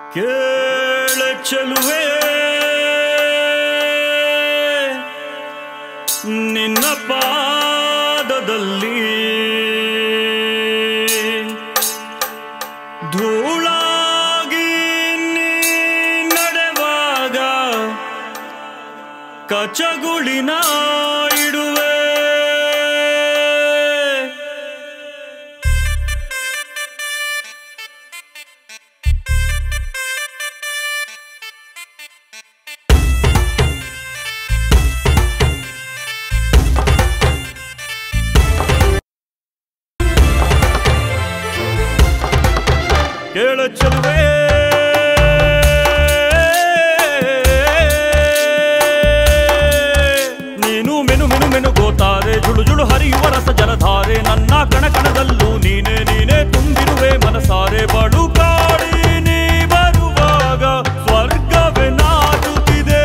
ಕೇಳ ಚೆಲುವೆ ನಿನ್ನ ಪಾದದಲ್ಲಿ ಧೂಳಾಗಿ ನೀ ನಡೆವಾಗ ಕಚಗುಳಿನ ಇಡುವೆ ಕೇಳ ಚೆಲುವೆ ನೀನು ಮೆನು ಮೆನು ಮೆನು ಗೋತಾರೆ ಜುಳು ಜುಳು ಹರಿಯುವ ರಸ ಜಲಧಾರೆ ನನ್ನ ಕಣಕಣದಲ್ಲೂ ನೀನೇ ನೀನೇ ತುಂಬಿರುವೆ ಮನಸಾರೆ ಬಡು ಕಾಡಿ ನೀ ಬರುವಾಗ ಸ್ವರ್ಗವೇ ನಾಚುತ್ತಿದೆ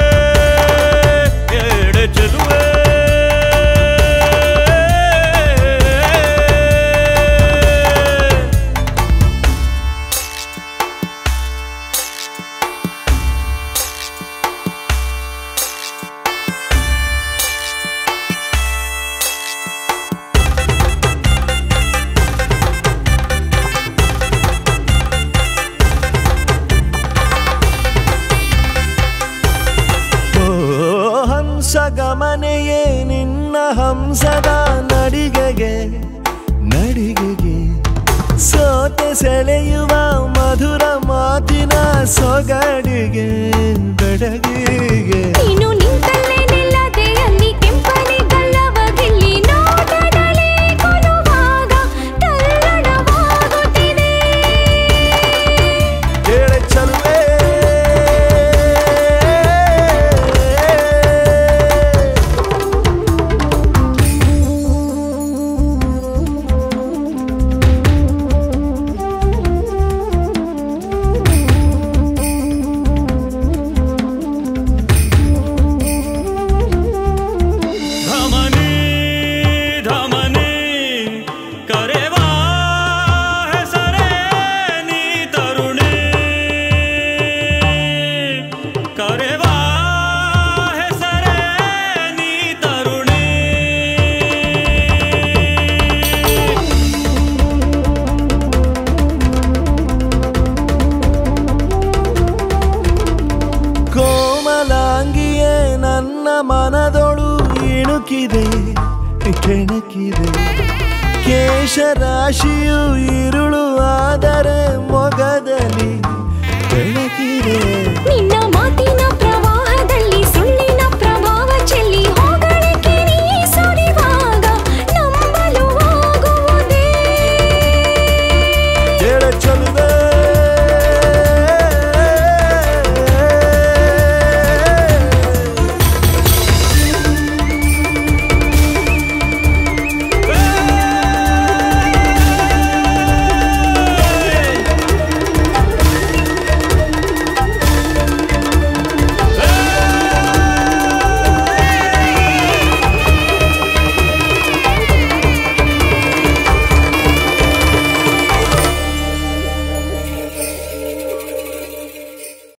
ಕೇಳ ಚೆಲುವೆ ಗಮನೆಯೇ ನಿನ್ನ ಹಂಸದ ನಡಿಗೆಗೆ ನಡಿಗೆಗೆ ಸೋತೆ ಸೆಳೆಯುವ ಮಧುರ ಮಾತಿನ ಸೊಗಡಿಗೆ ಬೆಡಗಿಗೆ ನೀನು ನಿಂತಲ್ಲೇ ನಿಲ್ಲದೆ ಅಲ್ಲಿ ಕೆಂಪನೆ ಗಲ್ಲವ ಗಿಲ್ಲಿ ನೋಟದಲ್ಲಿ ಕೊಲುವಾಗ ತಲ್ಲಣವಾಗುತ್ತಿದೆ ಕೇಳ ಚೆಲುವೆ ಕೋಮಲಾಂಗಿಯೇ ನನ್ನ ಮನದೊಳು ಇಣುಕಿದೆ ಕೆಣಕಿದೆ ಕೇಶರಾಶಿಯು ಇರುಳು ಆದ